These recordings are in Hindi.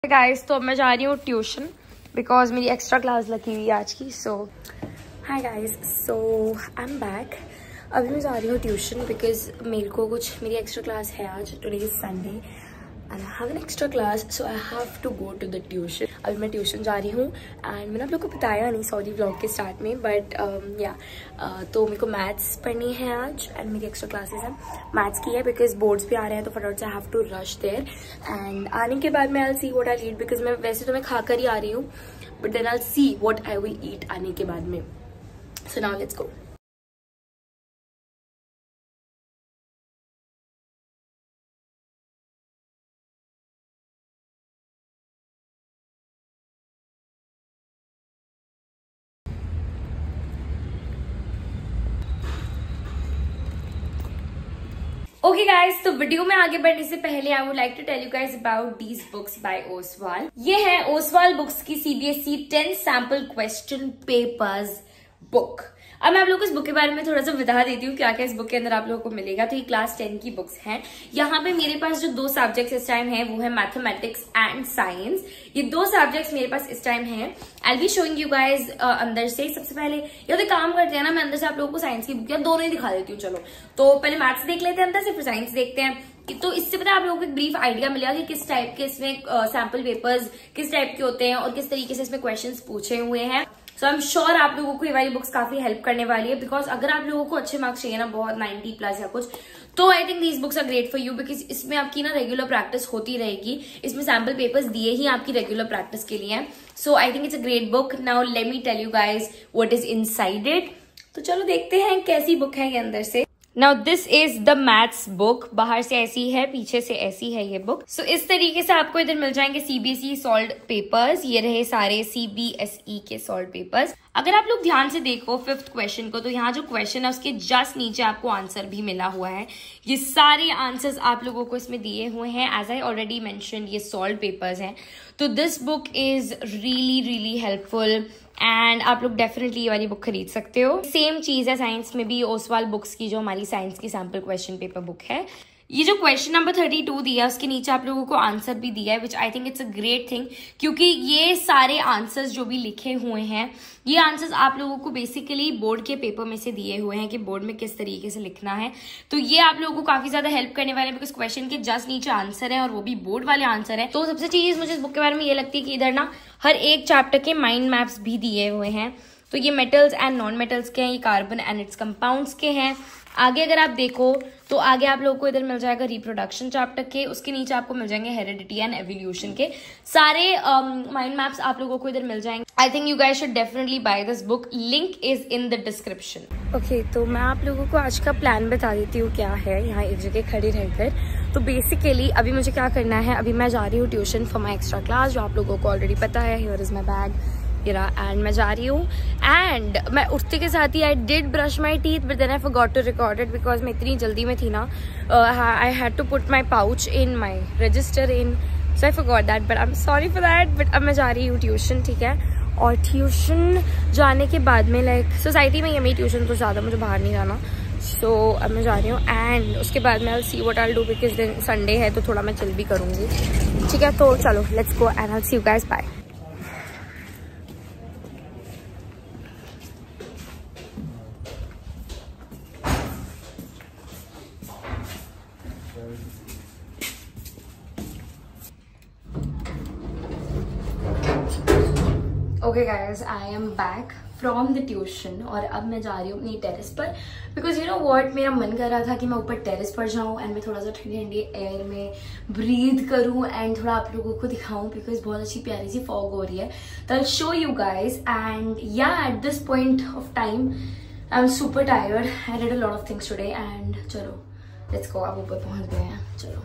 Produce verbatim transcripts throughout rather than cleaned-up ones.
गाइस तो मैं जा रही हूँ ट्यूशन बिकॉज मेरी एक्स्ट्रा क्लास लगी हुई है आज की। So hi guys, so I am back. अभी मैं जा रही हूँ ट्यूशन बिकॉज मेरे को कुछ मेरी एक्स्ट्रा क्लास है आज। Today is Sunday and I have an extra class, so I have to go to the tuition. अभी मैं ट्यूशन जा रही हूँ एंड मैंने आप लोग को बताया नहीं सॉरी व्लॉग के स्टार्ट में, बट या तो मेरे को मैथ्स पढ़नी है आज एंड मेरी एक्स्ट्रा क्लासेस हैं मैथ्स की है बिकॉज बोर्ड्स भी आ रहे हैं तो फटाफट से I have to rush there. And आने के बाद मैं I see what I eat because मैं वैसे तो मैं खाकर ही आ रही हूँ, but then I see what I will eat आने के बाद में। So now let's go. Okay guys, तो वीडियो में आगे बढ़ने से पहले I would like to tell you guys about these books by Oswal. ये है ओसवाल बुक्स की CBSE ten sample question papers book. अब मैं आप लोगों को इस बुक के बारे में थोड़ा सा बता देती हूँ क्या क्या इस बुक के अंदर आप लोगों को मिलेगा। तो ये क्लास टेन की बुक्स हैं। यहाँ पे मेरे पास जो दो सब्जेक्ट्स इस टाइम है वो है मैथमेटिक्स एंड साइंस। ये दो सब्जेक्ट्स मेरे पास इस टाइम है। I be showing you guys अंदर से। सबसे पहले या तो काम करते हैं ना, मैं अंदर से आप लोगों को साइंस की बुक या दोनों ही दिखा देती हूँ। चलो तो पहले मैथ्स देख लेते हैं अंदर से, फिर साइंस देखते हैं। तो इससे पता है आप लोगों को एक ब्रीफ आइडिया मिलेगा कि किस टाइप के इसमें सैम्पल पेपर्स किस टाइप के होते हैं और किस तरीके से इसमें क्वेश्चंस पूछे हुए हैं। सो आई एम श्योर आप लोगों को ये वाली बुक्स काफी हेल्प करने वाली है बिकॉज अगर आप लोगों को अच्छे मार्क्स चाहिए ना, बहुत नाइंटी प्लस या कुछ, तो I think these books are great for you because इसमें आपकी ना रेगुलर प्रैक्टिस होती रहेगी। इसमें सैम्पल पेपर्स दिए ही आपकी रेगुलर प्रैक्टिस के लिए हैं। So I think it's a great book. Now let me tell you guys what is inside it. तो चलो देखते हैं कैसी बुक है ये अंदर से। Now this is the maths book. बाहर से ऐसी है, पीछे से ऐसी है ये बुक। सो so, इस तरीके से आपको इधर मिल जाएंगे सीबीएसई सॉल्व पेपर्स। ये रहे सारे सीबीएसई के सॉल्व पेपर्स। अगर आप लोग ध्यान से देखो फिफ्थ क्वेश्चन को, तो यहाँ जो क्वेश्चन है उसके जस्ट नीचे आपको आंसर भी मिला हुआ है। ये सारे आंसर्स आप लोगों को इसमें दिए हुए हैं। एज आई ऑलरेडी मेंशन्ड ये सॉल्व पेपर्स हैं। तो this book is really really helpful and आप लोग डेफिनेटली ये वाली बुक खरीद सकते हो। सेम चीज है साइंस में भी। ओसवाल बुक्स की जो हमारी साइंस की सैम्पल क्वेश्चन पेपर बुक है, ये जो क्वेश्चन नंबर थर्टी टू दिया है उसके नीचे आप लोगों को आंसर भी दिया है, which I think it's a great thing क्योंकि ये सारे आंसर्स जो भी लिखे हुए हैं ये आंसर्स आप लोगों को बेसिकली बोर्ड के पेपर में से दिए हुए हैं कि बोर्ड में किस तरीके से लिखना है। तो ये आप लोगों को काफी ज्यादा हेल्प करने वाले हैं बिकॉज क्वेश्चन के जस्ट नीचे आंसर है और वो भी बोर्ड वाले आंसर है। तो सबसे चीज मुझे इस बुक के बारे में ये लगती है कि इधर ना हर एक चैप्टर के माइंड मैप्स भी दिए हुए हैं। तो ये मेटल्स एंड नॉन मेटल्स के हैं, ये कार्बन एंड इट्स कंपाउंड्स के हैं। आगे अगर आप देखो तो आगे आप लोगों को इधर मिल जाएगा रिप्रोडक्शन चैप्टर के, उसके नीचे आपको मिल जाएंगे हेरिडिटी एंड एवोल्यूशन के सारे माइंड मैप्स आप लोगों को इधर मिल जाएंगे। I think you guys should definitely buy this book. Link is in the description. Okay, तो मैं आप लोगों को आज का प्लान बता देती हूँ क्या है यहाँ एक जगह खड़ी रहकर। तो बेसिकली अभी मुझे क्या करना है, अभी मैं जा रही हूँ tuition for my extra class, जो आप लोगों को ऑलरेडी पता है। Here is my bag and मैं जा रही हूँ एंड मैं उठते के साथ ही I did brush my teeth but then I forgot to record it because मैं इतनी जल्दी में थी ना। I had to put my pouch in my register in, so I forgot that but I am sorry for that. But अब मैं जा रही हूँ ट्यूशन, ठीक है। और ट्यूशन जाने के बाद में लाइक सोसाइटी में ये मेरी ट्यूशन तो ज़्यादा मुझे बाहर नहीं जाना। सो so, अब मैं जा रही हूँ एंड उसके बाद मैं I see what I do because दिन संडे है तो थोड़ा मैं चिल भी करूँगी, ठीक है। तो चलो let's go and I see you guys, bye. Okay guys, I am back from the tuition और अब मैं जा रही हूँ अपनी टेरेस पर बिकॉज यू नो व्हाट, मेरा मन कर रहा था कि मैं ऊपर टेरेस पर जाऊँ एंड मैं थोड़ा सा ठंडी ठंडी एयर में ब्रीथ करूँ एंड थोड़ा आप लोगों को दिखाऊँ बिकॉज बहुत अच्छी प्यारी सी फॉग हो रही है। तो I show you guys and yeah at this point of time I am super tired. I did a lot of things today and चलो लेट्स गो। आप ऊपर पहुँच गए हैं, चलो।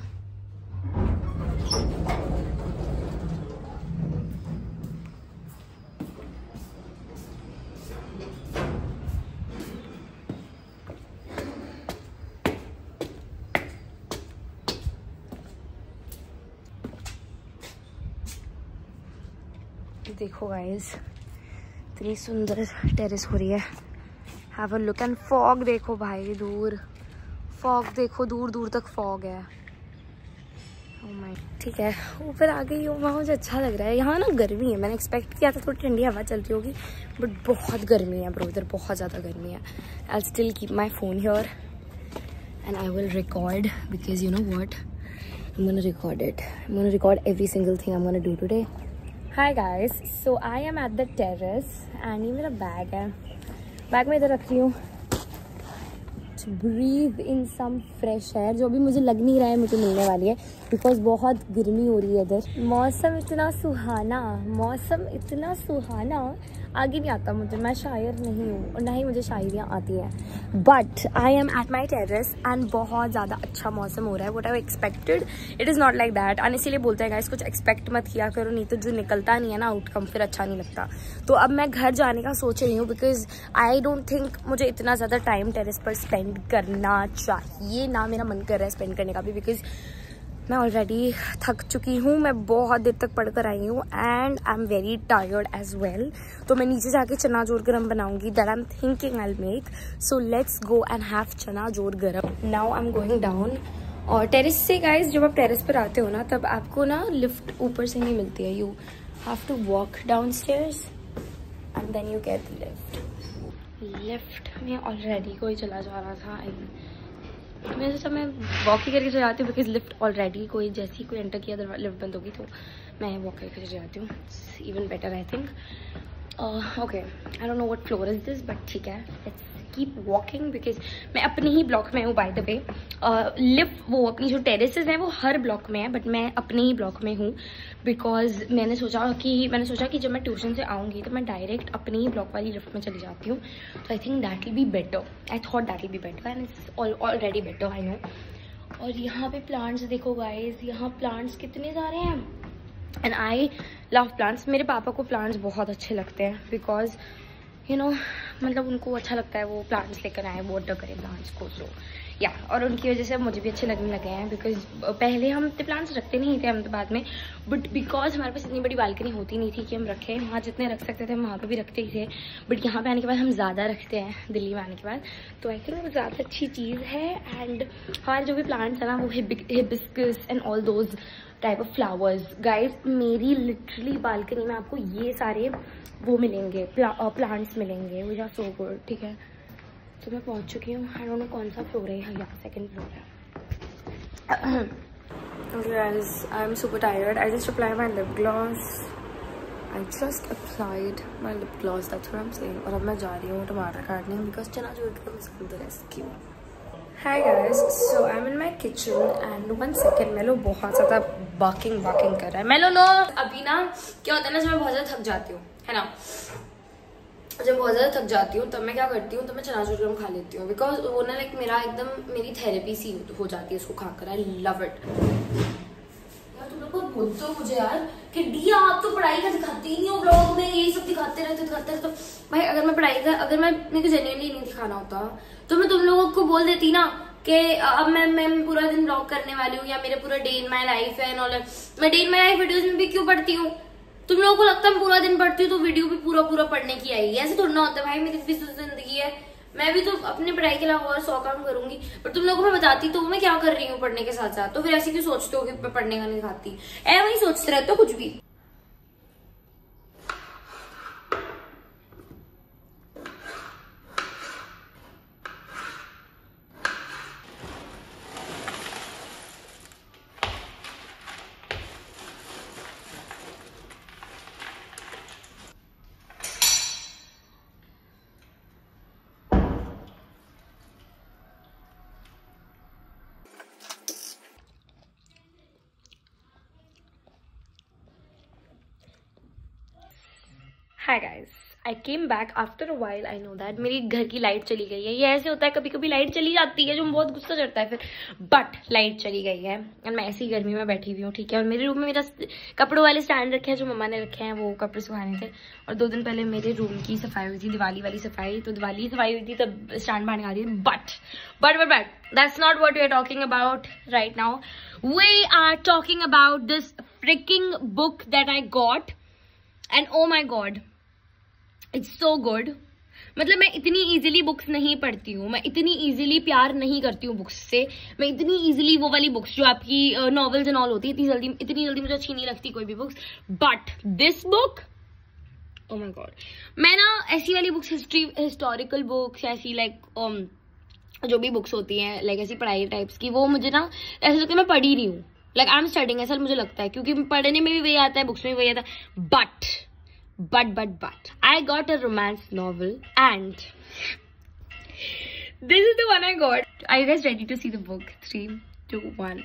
देखो गाइस इतनी सुंदर टेरेस हो रही है। Have a look and fog देखो भाई, दूर फॉग देखो, दूर दूर तक फॉग है। ठीक है, ऊपर आ गई हूँ, वहाँ मुझे अच्छा लग रहा है। यहाँ ना गर्मी है, मैंने एक्सपेक्ट किया था थोड़ी ठंडी हवा चल रही होगी, बट बहुत गर्मी है ब्रो, इधर बहुत ज़्यादा गर्मी है। I still keep my phone here and I will record because you know what, I am gonna record it, I am gonna record every single thing I am gonna do today. Hi guys, so I am at the terrace and ये मेरा बैग है, बैग में इधर रख रही हूँ। Breathe in some fresh air, जो भी मुझे लग नहीं रहा है मुझे मिलने वाली है, बिकॉज बहुत गर्मी हो रही है इधर। मौसम इतना सुहाना, मौसम इतना सुहाना, आगे नहीं आता मुझे, मैं शायर नहीं हूँ और ना ही मुझे शायरियाँ आती हैं, but I am at my terrace and बहुत ज़्यादा अच्छा मौसम हो रहा है। What I expected, it is not like that. और इसीलिए बोलते हैं गाइस, कुछ एक्सपेक्ट मत किया करो, नहीं तो जो निकलता नहीं है ना आउटकम, फिर अच्छा नहीं लगता। तो अब मैं घर जाने का सोच रही हूँ, बिकॉज आई डोंट थिंक मुझे इतना ज़्यादा टाइम टेरेस पर स्पेंड करना चाहिए, ना मेरा मन कर रहा है स्पेंड करने का भी, बिकॉज मैं ऑलरेडी थक चुकी हूँ, मैं बहुत देर तक पढ़ कर आई हूँ and I am very tired as well. तो मैं नीचे जाके चना जोर गरम बनाऊंगी, that I am thinking I will make. So let's go and have chana jor garam. Now I am going down. और टेरेस से गाइज, जब आप टेरेस पर आते हो ना, तब आपको ना लिफ्ट ऊपर से नहीं मिलती है, you have to walk down stairs and then you get the lift. Lift में ऑलरेडी कोई चला जा रहा था, मैं सोचा मैं वॉक ही करके चले जाती हूँ, बिकॉज लिफ्ट ऑलरेडी कोई जैसे ही कोई एंटर किया लिफ्ट बंद होगी, तो मैं वॉक करके चले जाती हूँ। It's even better I think. Okay, I don't know what floor is this, but ठीक है, लेट्स कीप वॉकिंग, बिकॉज मैं अपने ही ब्लॉक में हूँ बाय द वे। लिफ्ट वो अपनी जो टेरेसेस हैं वो हर ब्लॉक में है, बट मैं अपने ही ब्लॉक में हूँ, बिकॉज मैंने सोचा कि मैंने सोचा कि जब मैं ट्यूशन से आऊँगी तो मैं डायरेक्ट अपने ही ब्लॉक वाली लिफ्ट में चली जाती हूँ। तो I think that will be better, I thought that will be better and it's already better, I know. और यहाँ पे प्लांट्स देखो गाइज, यहाँ प्लांट्स कितने सारे हैं एंड आई लव प्लांट्स। मेरे पापा को प्लांट्स बहुत अच्छे लगते हैं, बिकॉज यू नो मतलब उनको अच्छा लगता है वो प्लांट्स लेकर आए, वाटर करें प्लांट्स को, सो या और उनकी वजह से मुझे भी अच्छे लगने लगे हैं। बिकॉज पहले हम इतने प्लांट्स रखते नहीं थे अहमदाबाद में, बट बिकॉज हमारे पास इतनी बड़ी बालकनी होती नहीं थी कि हम रखें, वहाँ जितने रख सकते थे हम वहाँ पे भी रखते ही थे, बट यहाँ पे आने के बाद हम ज़्यादा रखते हैं दिल्ली में आने के बाद। तो आई थिंक वो ज़्यादा अच्छी चीज़ है। एंड हमारे जो भी प्लांट्स है ना, वो hibiscus and all those type of flowers. Guys मेरी लिटरली बालकनी में आपको ये सारे वो मिलेंगे, प्ला, प्लांट्स मिलेंगे, विच आर सो गुड। ठीक है, तो मैं पहुंच चुकी हूँ, आई डोंट नो कौन सा फ्लोर है, यहाँ सेकंड फ्लोर है। Okay guys, I'm super tired. I just applied my lip gloss. I just applied my lip gloss. That's what I'm saying. और अब मैं जा रही हूँ टमाटर काटने, because चना जोड़ के मैं इसको अंदर ऐसे क्यों। Hi guys, so I'm in my kitchen and one second, मेलो बहुत ज़्यादा barking barking कर रहा है। मेलो लो, अभी ना क्या होता है ना, जब मैं बहुत ज़्यादा थक जाती हूँ, है ना, जब बहुत ज़्यादा थक जाती हूँ तब मैं क्या करती हूँ, तो मैं चना जोर गरम खा लेती हूँ, बिकॉज वो ना लाइक मेरा एकदम मेरी थेरेपी सी हो जाती है उसको खाकर। I love it. यार तुम लोग को बोलते हो मुझे यार कि दिया आप तो पढ़ाई का दिखाते ही नहीं हो, ब्लॉग में यही सब दिखाते रहते दिखाते रहते। तो भाई अगर मैं पढ़ाई का, अगर मैं मेरे को जेन्युइनली नहीं दिखाना होता तो मैं तुम लोगों को बोल देती ना कि अब मैं मैं पूरा दिन ब्लॉग करने वाली हूँ, या मेरे पूरा डे इन माई लाइफ है एंड ऑल। मैं day in my life videos में भी क्यों पढ़ती हूँ? तुम लोगों को लगता है पूरा दिन पढ़ती हूँ तो वीडियो भी पूरा पूरा पढ़ने की आएगी, ऐसे थोड़ा ना होता है भाई। मेरी भी तो जिंदगी है, मैं भी तो अपने पढ़ाई के अलावा और सौ काम करूंगी, पर तुम लोगों को मैं बताती तो मैं क्या कर रही हूँ पढ़ने के साथ साथ। तो फिर ऐसे क्यों सोचते हो कि मैं पढ़ने का नहीं खाती? ऐ वही सोचते रहते हो कुछ भी। Hi guys, I came back after a while. I know that मेरी घर की लाइट चली गई है। ये ऐसे होता है, कभी कभी लाइट चली जाती है जो बहुत गुस्सा चढ़ता है फिर, बट लाइट चली गई है और मैं ऐसी गर्मी में बैठी हुई हूँ। ठीक है, और मेरे रूम में मेरा कपड़ों वाले स्टैंड रखे हैं जो मम्मा ने रखे हैं, वो कपड़े सुखाने थे। और दो दिन पहले मेरे रूम की सफाई हुई थी, दिवाली वाली सफाई, तो दिवाली सफाई हुई थी तब स्टैंड बाहर आ रही है। But but but but that's not what we are talking about right now. We are talking about this freaking book that I got and oh my god, it's so good. मतलब मैं इतनी इजीली बुक्स नहीं पढ़ती हूँ, मैं इतनी इजीली प्यार नहीं करती हूँ बुक्स से, मैं इतनी इजीली वो वाली बुक्स जो आपकी नॉवेल्स एंड ऑल होती है इतनी जल्दी इतनी जल्दी मुझे अच्छी नहीं लगती कोई भी books. But this book, oh my god, मैं ना ऐसी वाली बुक्स, हिस्ट्री हिस्टोरिकल बुक्स, ऐसी लाइक um, जो भी बुक्स होती हैं लाइक ऐसी पढ़ाई टाइप्स की, वो मुझे ना ऐसा लगता है मैं पढ़ी रही हूँ, लाइक आई एम स्टडिंग, ऐसा मुझे लगता है, क्योंकि पढ़ने में भी वही आता है, बुक्स में भी वही आता है। But but but but I got a romance novel and this is the one I got. Are you guys ready to see the book? Three two one.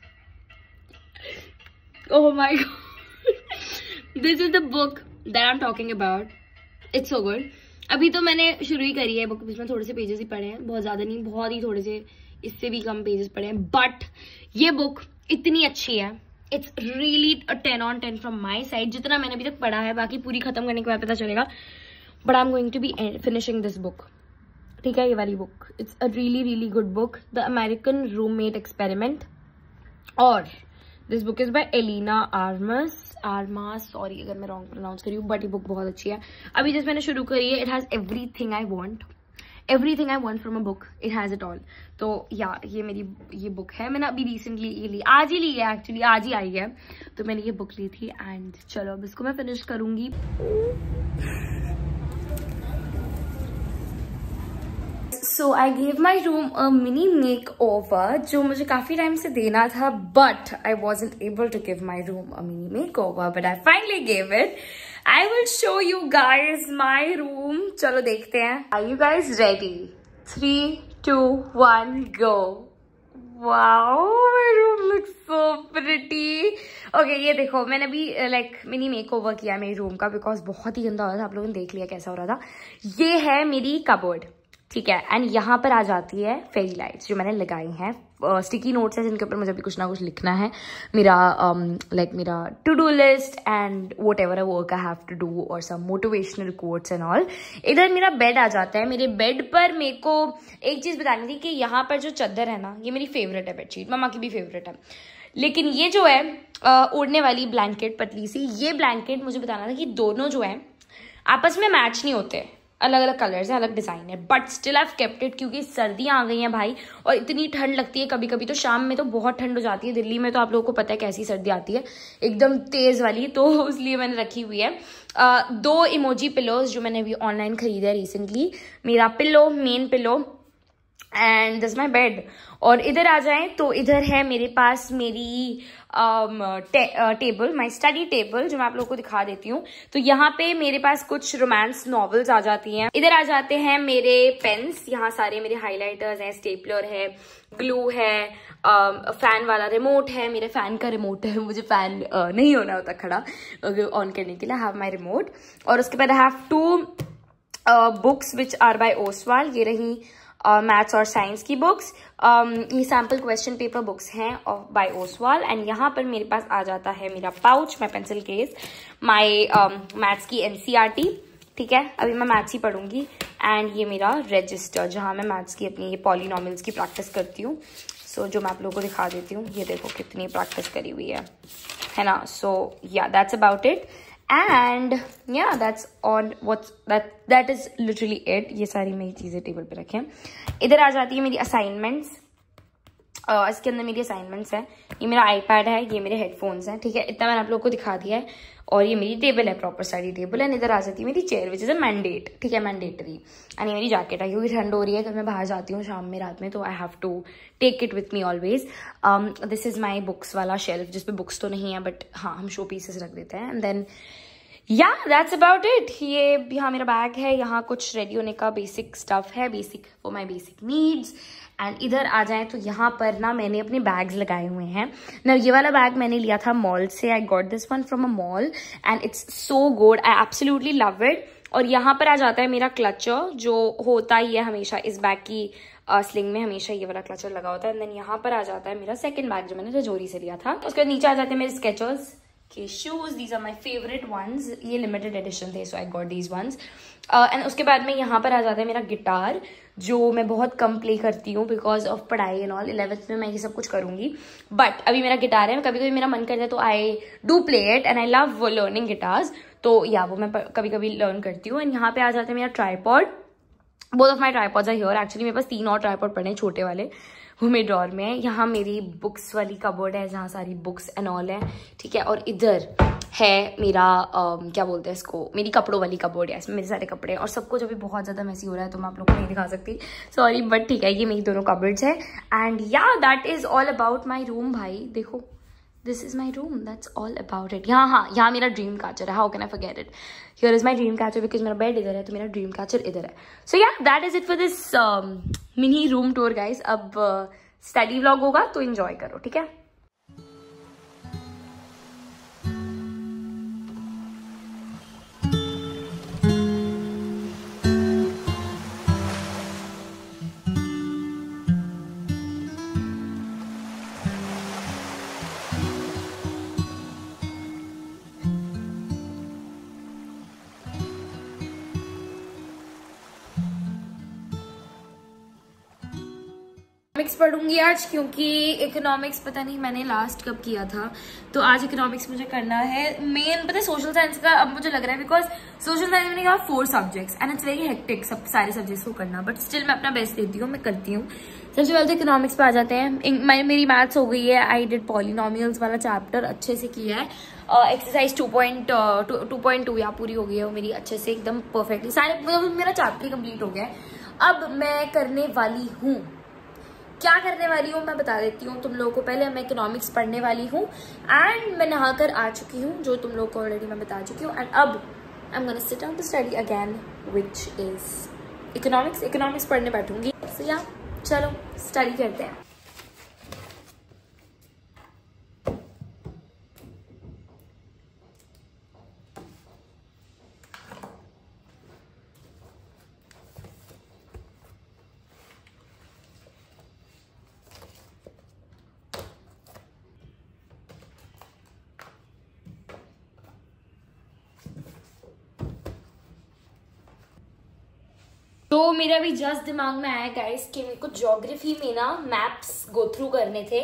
Oh my god, this is the book that I am talking about. It's so good. अभी तो मैंने शुरू ही करी है बुक, इसमें थोड़े से पेजेस ही पढ़े हैं, बहुत ज्यादा नहीं, बहुत ही थोड़े से, इससे भी कम पेजेस पढ़े हैं, बट ये बुक इतनी अच्छी है, it's really a ten on ten from my side, जितना मैंने अभी तक पढ़ा है, बाकी पूरी खत्म करने के बाद पता चलेगा, but I am going to be finishing this book. ठीक है, ये वाली book, it's a really really good book, the American roommate experiment, और this book is by Elena Armas Armas sorry अगर मैं रॉन्ग प्रोनाउंस करी हूँ, बट ये बुक बहुत अच्छी है। अभी जैसे मैंने शुरू करी है, it has everything I want, everything I want from a book, it has it all. तो या ये मेरी ये बुक है, मैंने अभी रिसेंटली ये ली, आज ही ली है एक्चुअली, आज ही आई है, तो मैंने ये बुक ली थी एंड चलो अब इसको मैं फिनिश करूंगी। So I gave my room a mini makeover, जो मुझे काफी टाइम से देना था, but I wasn't able to give my room a mini makeover, but I finally gave it. I will show you guys my room, चलो देखते हैं। Are you guys ready? Three two one go. Wow, my room looks so pretty. Okay, ये देखो, मैंने अभी लाइक मिनी मेक ओवर किया मेरे रूम का, बिकॉज बहुत ही गंदा हो रहा था, आप लोगों ने देख लिया कैसा हो रहा था। ये है मेरी कबोर्ड, ठीक है, एंड यहाँ पर आ जाती है फेरी लाइट्स जो मैंने लगाई हैं, स्टिकी नोट्स है जिनके ऊपर मुझे भी कुछ ना कुछ लिखना है, मेरा लाइक um, मेरा to do list and whatever a work I have to do, और some motivational quotes and all. इधर मेरा बेड आ जाता है, मेरे बेड पर मेरे को एक चीज बतानी थी कि यहाँ पर जो चादर है ना, ये मेरी फेवरेट है, बेडशीट मम्मा की भी फेवरेट है, लेकिन ये जो है ओढ़ने वाली ब्लैंकेट पतली सी, ये ब्लैंकेट मुझे बताना था कि दोनों जो है आपस में मैच नहीं होते, अलग अलग कलर्स है, अलग डिजाइन है, but still I have kept it, क्योंकि सर्दियां आ गई हैं भाई, और इतनी ठंड लगती है कभी कभी, तो शाम में तो बहुत ठंड हो जाती है, दिल्ली में तो आप लोगों को पता है कैसी सर्दी आती है, एकदम तेज वाली, तो इसलिए मैंने रखी हुई है। uh, दो इमोजी पिलोज जो मैंने अभी ऑनलाइन खरीदे है रिसेंटली, मेरा pillow, main pillow, and this my bed. और इधर आ जाएं तो इधर है मेरे पास मेरी टेबल, माई स्टडी टेबल, जो मैं आप लोगों को दिखा देती हूँ। तो यहाँ पे मेरे पास कुछ रोमांस नॉवेल्स आ जाती हैं। इधर आ जाते हैं मेरे पेन्स, यहाँ सारे मेरे हाइलाइटर्स हैं, स्टेपलर है, ग्लू है, फैन वाला रिमोट है, मेरे फैन का रिमोट है, मुझे फैन uh, नहीं होना होता खड़ा ऑन करने के लिए, हैव माई रिमोट। और उसके बाद I have two books which are by Oswal, ये रही मैथ्स uh, और साइंस की बुक्स, um, ये सैम्पल क्वेश्चन पेपर बुक्स हैं बाय ओसवाल। एंड यहाँ पर मेरे पास आ जाता है मेरा pouch, my pencil case, my maths की एनसीईआरटी, ठीक है, अभी मैं मैथ्स ही पढ़ूंगी, एंड ये मेरा रजिस्टर जहाँ मैं मैथ्स की अपनी ये पॉलिनॉमियल्स की प्रैक्टिस करती हूँ। सो so, जो मैं आप लोगों को दिखा देती हूँ, ये देखो कितनी प्रैक्टिस करी हुई है, है ना। So yeah that's about it, and yeah that's on what's that that is literally it. ये सारी मेरी चीजें टेबल पे रखें। इधर आ जाती है मेरी असाइनमेंट्स, uh, इसके अंदर मेरी असाइनमेंट्स है, ये मेरा आईपैड है, ये मेरे हेडफोन्स हैं, ठीक है, इतना मैंने आप लोगों को दिखा दिया है। और ये मेरी टेबल है, प्रॉपर स्टडी टेबल, एंड इधर आ जाती है मेरी chair which is a mandate, ठीक है, मैंडेटरी। एंड ये मेरी जैकेट है, क्योंकि ठंड हो रही है, कल मैं बाहर जाती हूँ शाम में रात में, तो I have to take it with me always. This is my books वाला शेल्फ, जिसपे बुक्स तो नहीं है, बट हाँ हम शो पीसेस रख देते हैं। And then yeah that's about it. ये यहाँ मेरा बैग है, यहाँ कुछ रेडी होने का बेसिक स्टफ है, basic for my basic needs. And इधर आ जाए तो यहाँ पर ना मैंने अपने बैग्स लगाए हुए हैं ना। ये वाला बैग मैंने लिया था मॉल से, I got this one from a mall and it's so good, I absolutely love it. और यहाँ पर आ जाता है मेरा क्लचर, जो होता ही है हमेशा इस बैग की स्लिंग uh, में हमेशा ये वाला क्लचर लगा होता है। एंड देन यहाँ पर आ जाता है मेरा सेकंड बैग जो मैंने रजौरी से लिया था। उसके बाद नीचे आ जाते हैं मेरे स्केचर्स के shoes, these are my favourite ones, ये लिमिटेड एडिशन थे, so I got these ones. And उसके बाद में यहाँ पर आ जाता है मेरा गिटार, जो मैं बहुत कम प्ले करती हूँ बिकॉज ऑफ पढ़ाई एंड ऑल। इलेवेंथ में मैं ये सब कुछ करूंगी, बट अभी मेरा गिटार है, कभी कभी मेरा मन करता है तो I do play it and I love learning guitars, तो या वो मैं कभी कभी लर्न करती हूँ। एंड यहाँ पे आ जाता है मेरा tripod, both of my tripods are here. Actually मेरे पास तीन और ट्राईपॉड पड़े हैं छोटे वाले, वो मेरे ड्रॉर में है। यहाँ मेरी बुक्स वाली कबोर्ड है जहाँ सारी बुक्स एंड ऑल है, ठीक है। और इधर है मेरा um, क्या बोलते हैं इसको, मेरी कपड़ों वाली कबोर्ड है, इसमें मेरे सारे कपड़े हैं। और सब कुछ अभी बहुत ज़्यादा मैसी हो रहा है तो मैं आप लोग को नहीं दिखा सकती, सॉरी, बट ठीक है, ये मेरी दोनों कबर्ड्स है। And yeah that is all about my room. भाई देखो, this is my room, that's all about it. यहाँ हाँ यहाँ मेरा ड्रीम कैचर है, how can I forget it. Here is my dream catcher because मेरा बेड इधर है तो मेरा ड्रीम कैचर इधर है। So yeah that is it for this mini room tour guys. अब स्टडी uh, व्लॉग होगा तो इंजॉय करो, ठीक है। इकोनॉमिक्स पढ़ूंगी आज, क्योंकि इकोनॉमिक्स पता नहीं मैंने लास्ट कब किया था, तो आज इकोनॉमिक्स मुझे करना है। मेन पता है सोशल साइंस का अब मुझे लग रहा है, बिकॉज सोशल साइंस में कहा four subjects and it's very hectic सब सारे सब्जेक्ट्स को करना, बट स्टिल मैं अपना बेस्ट देती हूँ, मैं करती हूँ। सबसे पहले तो इकोनॉमिक्स पे आ जाते हैं। मेरी मैथ्स हो गई है, आई डिड पॉलिनोमियल्स वाला चैप्टर अच्छे से किया है। Exercise two point two point two या पूरी हो गई है वो मेरी अच्छे से एकदम परफेक्टली, सारे मेरा चैप्टर कंप्लीट हो गया है। अब मैं करने वाली हूँ, क्या करने वाली हूँ मैं बता देती हूँ तुम लोगों को। पहले मैं इकोनॉमिक्स पढ़ने वाली हूँ एंड मैं नहाकर आ चुकी हूँ, जो तुम लोगों को ऑलरेडी मैं बता चुकी हूँ। एंड अब I am gonna sit down to study again which is economics. Economics पढ़ने बैठूंगी। सो या चलो स्टडी करते हैं। तो मेरा भी जस्ट दिमाग में आया गाइस कि मेरे को ज्योग्राफी में ना मैप्स गो थ्रू करने थे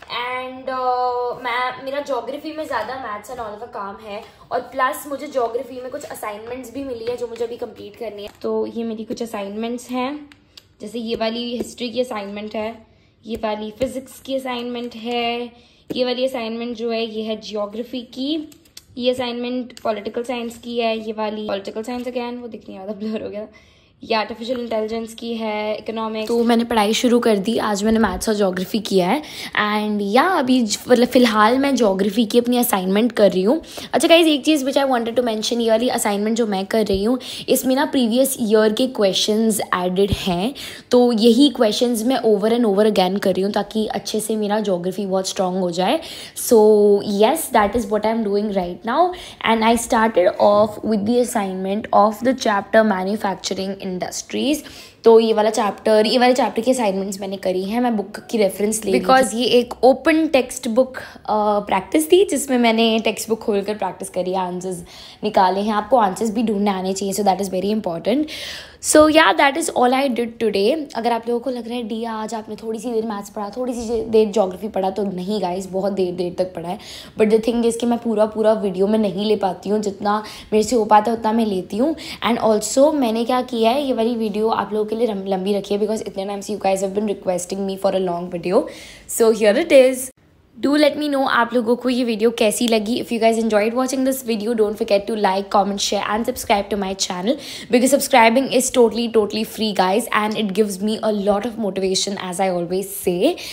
एंड uh, मैं मेरा ज्योग्राफी में ज़्यादा मैथ्स एंड ऑल का काम है, और प्लस मुझे ज्योग्राफी में कुछ असाइनमेंट्स भी मिली है जो मुझे अभी कंप्लीट करनी है। तो ये मेरी कुछ असाइनमेंट्स हैं, जैसे ये वाली हिस्ट्री की असाइनमेंट है, ये वाली फिजिक्स की असाइनमेंट है, ये वाली असाइनमेंट जो है ये है ज्योग्राफी की, ये असाइनमेंट पॉलिटिकल साइंस की है, ये वाली पॉलिटिकल साइंस अगैन वो दिख नहीं रहा था, ब्लर हो गया, ये आर्टिफिशियल इंटेलिजेंस की है, इकोनॉमिक्स। तो मैंने पढ़ाई शुरू कर दी, आज मैंने मैथ्स और ज्योग्राफी किया है एंड या अभी मतलब फिलहाल मैं ज्योग्राफी की अपनी असाइनमेंट कर रही हूँ। अच्छा गाइज, एक चीज़ which I wanted to mention, ये वाली असाइनमेंट जो मैं कर रही हूँ इसमें ना प्रीवियस ईयर के क्वेश्चंस एडेड हैं, तो यही क्वेश्चंस मैं ओवर एंड ओवर अगैन कर रही हूँ ताकि अच्छे से मेरा ज्योग्राफी बहुत स्ट्रॉन्ग हो जाए। So yes, that is what I am doing right now and I started off with the assignment of the chapter manufacturing industries. तो ये वाला चैप्टर ये वाले चैप्टर की असाइनमेंट्स मैंने करी हैं, मैं बुक की रेफरेंस ले बिकॉज ये एक ओपन टेक्स्ट बुक प्रैक्टिस थी जिसमें मैंने टेक्स्ट बुक खोलकर प्रैक्टिस करी है, आंसर्स निकाले हैं। आपको आंसर्स भी ढूंढने आने चाहिए, so that is very important. So yeah that is all I did today. अगर आप लोगों को लग रहा है डी आज आपने थोड़ी सी देर मैथ्स पढ़ा, थोड़ी सी देर ज्योग्राफी पढ़ा, तो नहीं गाइस, बहुत देर देर तक पढ़ा है। बट द थिंग इज़ कि मैं पूरा पूरा वीडियो में नहीं ले पाती हूँ, जितना मेरे से हो पाता है उतना मैं लेती हूँ। एंड ऑल्सो मैंने क्या किया है, ये वाली वीडियो आप लोगों के लिए लंबी रखी है बिकॉज इतने टाइम से you guys have been requesting me for a long video. So here it is. Do let me know आप लोगों को ये वीडियो कैसी लगी। If you guys enjoyed watching this video, don't forget to like, comment, share and subscribe to my channel because subscribing is totally totally free guys and it gives me a lot of motivation as I always say.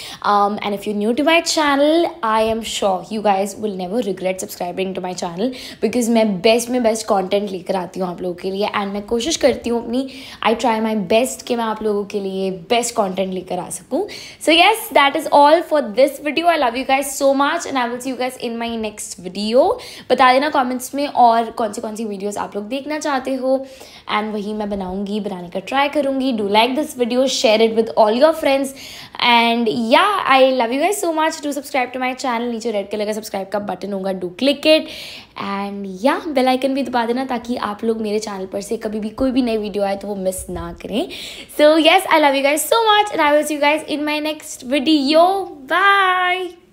And if you new to my channel, I am sure you guys will never regret subscribing to my channel because मैं बेस्ट में बेस्ट कॉन्टेंट लेकर आती हूँ आप लोगों के लिए एंड मैं कोशिश करती हूँ अपनी, आई ट्राई माई बेस्ट कि मैं आप लोगों के लिए बेस्ट कॉन्टेंट लेकर आ सकूँ। So yes, that is all for this video. I love you guys so much and I will see you guys in my next video. बता देना कमेंट्स में और कौन सी कौन सी वीडियोस आप लोग देखना चाहते हो एंड वही मैं बनाऊंगी, बनाने का ट्राई करूंगी। Do like this video, share it with all your friends and yeah I love you guys so much. Do subscribe to my channel, नीचे रेड कलर का सब्सक्राइब का बटन होगा, do click it and yeah bell icon भी दबा देना ताकि आप लोग मेरे चैनल पर से कभी भी कोई भी नई वीडियो आए तो वो मिस ना करें। So yes, I love you guys so much and I will see you guys in my next video. Bye.